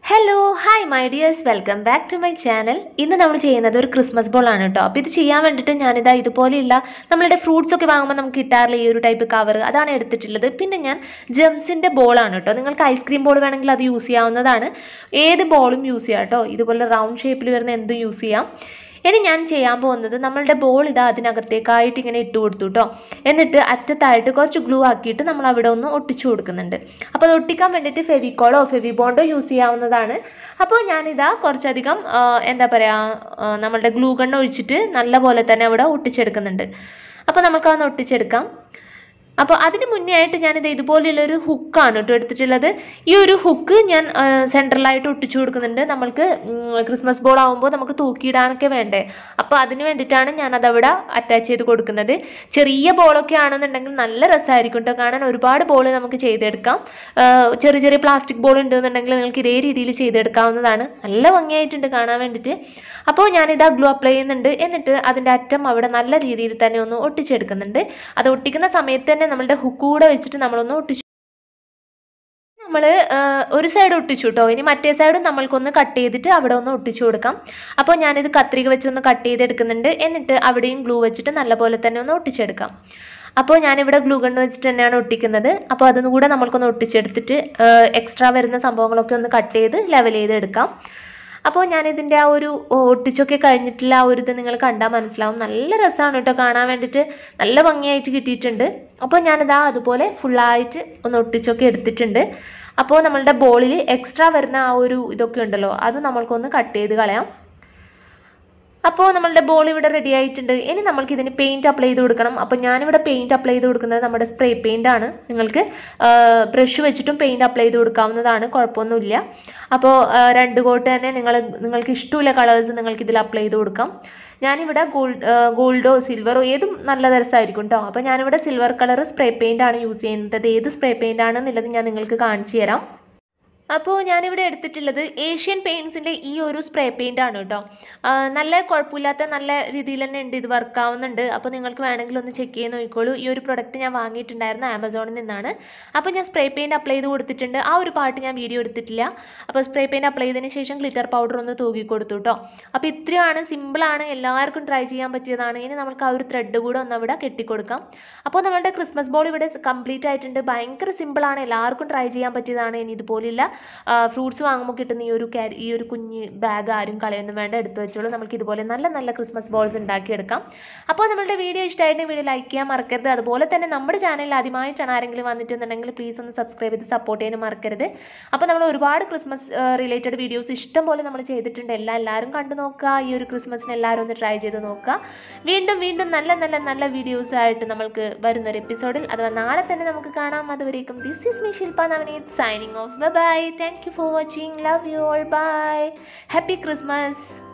Hello hi my dears welcome back to my channel. ഇന്ന് നമ്മൾ ചെയ്യുന്നത് ഒരു ക്രിസ്മസ് ബോൾ ആണ് കേട്ടോ. അപ്പോൾ ഇത് ചെയ്യാൻ വേണ്ടിയിട്ട് ഞാനിതാ ഇതുപോലെയുള്ള നമ്മളുടെ ഫ്രൂട്ട്സ് ഒക്കെ വാങ്ങുമ്പോൾ നമുക്ക് കിട്ടാറില്ല ഈ ഒരു ടൈപ്പ് കവർ, അതാണ് എടുത്തിട്ടുള്ളത്. പിന്നെ ഞാൻ ജെംസിൻ്റെ ബോളാണ് കേട്ടോ. നിങ്ങൾക്ക് ഐസ്ക്രീം ബോൾ വേണമെങ്കിൽ അത് യൂസ് ചെയ്യാവുന്നതാണ്. ഏത് ബോളും യൂസ് ചെയ്യാം കേട്ടോ. ഇതുപോലെ റൗണ്ട് ഷേപ്പിൽ വരുന്ന എന്തും യൂസ് ചെയ്യാം. ഇനി ഞാൻ ചെയ്യാൻ പോകുന്നത് നമ്മളുടെ ബോൾ ഇതാ അതിനകത്തേക്കായിട്ട് ഇങ്ങനെ ഇട്ട് കൊടുത്തു കേട്ടോ. എന്നിട്ട് അറ്റത്തായിട്ട് കുറച്ച് ഗ്ലൂ ആക്കിയിട്ട് നമ്മൾ അവിടെ ഒന്ന് ഒട്ടിച്ചു കൊടുക്കുന്നുണ്ട്. അപ്പോൾ അത് ഒട്ടിക്കാൻ വേണ്ടിയിട്ട് ഫെവിക്കോളോ ഫെവിബോണ്ടോ യൂസ് ചെയ്യാവുന്നതാണ്. അപ്പോൾ ഞാനിതാ കുറച്ചധികം എന്താ പറയുക നമ്മളുടെ ഗ്ലൂ ഗണ്ണ് ഒഴിച്ചിട്ട് നല്ല പോലെ തന്നെ അവിടെ ഒട്ടിച്ചെടുക്കുന്നുണ്ട്. അപ്പോൾ നമുക്കതൊന്ന് ഒട്ടിച്ചെടുക്കാം. അപ്പോൾ അതിന് മുന്നേ ആയിട്ട് ഞാനിത് ഇതുപോലെയുള്ളൊരു ഹുക്കാണ് കേട്ടോ എടുത്തിട്ടുള്ളത്. ഈ ഒരു ഹുക്ക് ഞാൻ സെൻട്രലായിട്ട് ഒട്ടിച്ചു കൊടുക്കുന്നുണ്ട്. നമ്മൾക്ക് ക്രിസ്മസ് ബോൾ ആകുമ്പോൾ നമുക്ക് തൂക്കിയിടാനൊക്കെ വേണ്ടേ, അപ്പോൾ അതിന് വേണ്ടിയിട്ടാണ് ഞാനതവിടെ അറ്റാച്ച് ചെയ്ത് കൊടുക്കുന്നത്. ചെറിയ ബോളൊക്കെ ആണെന്നുണ്ടെങ്കിൽ നല്ല രസമായിരിക്കും കേട്ടോ കാണാൻ. ഒരുപാട് ബോൾ നമുക്ക് ചെയ്തെടുക്കാം. ചെറിയ ചെറിയ പ്ലാസ്റ്റിക് ബോൾ ഉണ്ടെന്നുണ്ടെങ്കിൽ നിങ്ങൾക്ക് ഇതേ രീതിയിൽ ചെയ്തെടുക്കാവുന്നതാണ്. നല്ല ഭംഗിയായിട്ടുണ്ട് കാണാൻ വേണ്ടിയിട്ട്. അപ്പോൾ ഞാനിതാ ഗ്ലൂ അപ്ലൈ ചെയ്യുന്നുണ്ട്. എന്നിട്ട് അതിൻ്റെ അറ്റം അവിടെ നല്ല രീതിയിൽ തന്നെ ഒന്ന് ഒട്ടിച്ചെടുക്കുന്നുണ്ട്. അത് ഒട്ടിക്കുന്ന സമയത്ത് തന്നെ നമ്മളുടെ ഹുക്ക് കൂടെ വെച്ചിട്ട് നമ്മളൊന്ന് ഒട്ടിച്ചു. നമ്മൾ ഒരു സൈഡ് ഒട്ടിച്ചു കേട്ടോ. ഇനി മറ്റേ സൈഡും നമ്മൾക്കൊന്ന് കട്ട് ചെയ്തിട്ട് അവിടെ ഒന്ന് ഒട്ടിച്ചു കൊടുക്കാം. അപ്പോൾ ഞാനിത് കത്രിക വെച്ചൊന്ന് കട്ട് ചെയ്തെടുക്കുന്നുണ്ട്. എന്നിട്ട് അവിടെയും ഗ്ലൂ വെച്ചിട്ട് നല്ലപോലെ തന്നെ ഒന്ന് ഒട്ടിച്ചെടുക്കാം. അപ്പോൾ ഞാനിവിടെ ഗ്ലൂ ഗണ്ണ് വെച്ചിട്ട് തന്നെയാണ് ഒട്ടിക്കുന്നത്. അപ്പോൾ അതൊന്നും കൂടെ നമ്മൾക്കൊന്ന് ഒട്ടിച്ചെടുത്തിട്ട് എക്സ്ട്രാ വരുന്ന സംഭവങ്ങളൊക്കെ ഒന്ന് കട്ട് ചെയ്ത് ലെവൽ ചെയ്തെടുക്കാം. അപ്പോൾ ഞാനിതിൻ്റെ ആ ഒരു ഒട്ടിച്ചൊക്കെ കഴിഞ്ഞിട്ടുള്ള ആ ഒരു ഇത് നിങ്ങൾ കണ്ടാൽ മനസ്സിലാവും. നല്ല രസമാണ് കേട്ടോ കാണാൻ വേണ്ടിയിട്ട്. നല്ല ഭംഗിയായിട്ട് കിട്ടിയിട്ടുണ്ട്. അപ്പോൾ ഞാനിതാ അതുപോലെ ഫുള്ളായിട്ട് ഒന്ന് ഒട്ടിച്ചൊക്കെ എടുത്തിട്ടുണ്ട്. അപ്പോൾ നമ്മളുടെ ബോളിൽ എക്സ്ട്രാ വരുന്ന ആ ഒരു ഇതൊക്കെ ഉണ്ടല്ലോ, അത് നമ്മൾക്കൊന്ന് കട്ട് ചെയ്ത് കളയാം. അപ്പോൾ നമ്മളുടെ ബോൾ ഇവിടെ റെഡി ആയിട്ടുണ്ട്. ഇനി നമ്മൾക്ക് ഇതിന് പെയിൻറ്റ് അപ്ലൈ ചെയ്ത് കൊടുക്കണം. അപ്പോൾ ഞാനിവിടെ പെയിൻറ്റ് അപ്ലൈ ചെയ്ത് കൊടുക്കുന്നത് നമ്മുടെ സ്പ്രേ പെയിൻ്റ് ആണ്. നിങ്ങൾക്ക് ബ്രഷ് വെച്ചിട്ടും പെയിൻറ്റ് അപ്ലൈ ചെയ്ത് കൊടുക്കാവുന്നതാണ്, കുഴപ്പമൊന്നുമില്ല. അപ്പോൾ രണ്ട് കോട്ട് തന്നെ നിങ്ങൾക്ക് ഇഷ്ടമുള്ള കളേഴ്സ് നിങ്ങൾക്ക് ഇതിൽ അപ്ലൈ ചെയ്ത് കൊടുക്കാം. ഞാനിവിടെ ഗോൾഡോ സിൽവറോ ഏതും നല്ല രസമായിരിക്കും കേട്ടോ. അപ്പോൾ ഞാനിവിടെ സിൽവർ കളർ സ്പ്രേ പെയിൻ്റ് ആണ് യൂസ് ചെയ്യുന്നത്. ഏത് സ്പ്രേ പെയിൻ്റ് ആണെന്നുള്ളത് ഞാൻ നിങ്ങൾക്ക് കാണിച്ചു തരാം. അപ്പോൾ ഞാനിവിടെ എടുത്തിട്ടുള്ളത് ഏഷ്യൻ പെയിൻറ്റ്സിൻ്റെ ഈ ഒരു സ്പ്രേ പെയിൻ്റ് ആണ് കേട്ടോ. നല്ല കുഴപ്പമില്ലാത്ത നല്ല രീതിയിൽ തന്നെ ഉണ്ട്, ഇത് വർക്കാവുന്നുണ്ട്. അപ്പോൾ നിങ്ങൾക്ക് വേണമെങ്കിൽ ഒന്ന് ചെക്ക് ചെയ്ത് നോക്കിക്കോളൂ. ഈ ഒരു പ്രൊഡക്റ്റ് ഞാൻ വാങ്ങിയിട്ടുണ്ടായിരുന്നു ആമസോണിൽ നിന്നാണ്. അപ്പോൾ ഞാൻ സ്പ്രേ പെയിൻറ്റ് അപ്ലൈ ചെയ്ത് കൊടുത്തിട്ടുണ്ട്. ആ ഒരു പാർട്ട് ഞാൻ വീഡിയോ എടുത്തിട്ടില്ല. അപ്പോൾ സ്പ്രേ പെയിൻറ്റ് അപ്ലൈ ചെയ്തതിന് ശേഷം ഗ്ലിറ്റർ പൗഡർ ഒന്ന് തൂക്കി കൊടുത്തു കേട്ടോ. അപ്പോൾ ഇത്രയാണ്, സിമ്പിളാണ്, എല്ലാവർക്കും ട്രൈ ചെയ്യാൻ പറ്റിയതാണ്. ഇനി നമുക്ക് ആ ഒരു ത്രെഡ് കൂടെ ഒന്ന് അവിടെ കെട്ടിക്കൊടുക്കാം. അപ്പോൾ നമ്മളുടെ ക്രിസ്മസ് ബോൾ ഇവിടെ കംപ്ലീറ്റ് ആയിട്ടുണ്ട്. ഭയങ്കര സിമ്പിളാണ്, എല്ലാവർക്കും ട്രൈ ചെയ്യാൻ പറ്റിയതാണ്. ഇനി ഇതുപോലില്ല ഫ്രൂട്ട്സ് വാങ്ങുമ്പോൾ കിട്ടുന്ന ഈ ഒരു കുഞ്ഞ് ബാഗ് ആരും കളയൊന്നും വേണ്ട, എടുത്തു വെച്ചോളൂ. നമുക്ക് ഇതുപോലെ നല്ല നല്ല ക്രിസ്മസ് ബോൾസ് ഉണ്ടാക്കിയെടുക്കാം. അപ്പോൾ നമ്മളുടെ വീഡിയോ ഇഷ്ടമായിട്ടുണ്ടെങ്കിൽ വീഡിയോ ലൈക്ക് ചെയ്യാൻ മറക്കരുത്. അതുപോലെ തന്നെ നമ്മുടെ ചാനലിൽ ആദ്യമായിട്ടാണ് ആരെങ്കിലും വന്നിട്ടുണ്ടെങ്കിൽ പ്ലീസ് ഒന്ന് സബ്സ്ക്രൈബ് ചെയ്ത് സപ്പോർട്ട് ചെയ്യാനും മറക്കരുത്. അപ്പോൾ നമ്മൾ ഒരുപാട് ക്രിസ്മസ് റിലേറ്റഡ് വീഡിയോസ് ഇഷ്ടം പോലെ നമ്മൾ ചെയ്തിട്ടുണ്ട്. എല്ലാവരും കണ്ടു നോക്കുക. ഈ ഒരു ക്രിസ്മസിന് എല്ലാവരും ഒന്ന് ട്രൈ ചെയ്ത് നോക്കുക. വീണ്ടും നല്ല നല്ല നല്ല വീഡിയോസ് ആയിട്ട് നമ്മൾക്ക് വരുന്നൊരു എപ്പിസോഡിൽ അഥവാ നാളെ തന്നെ നമുക്ക് കാണാം. അതുവരേക്കും this is me Shilpa Navneet signing off. Bye. Thank you for watching. Love you all. Bye. Happy Christmas.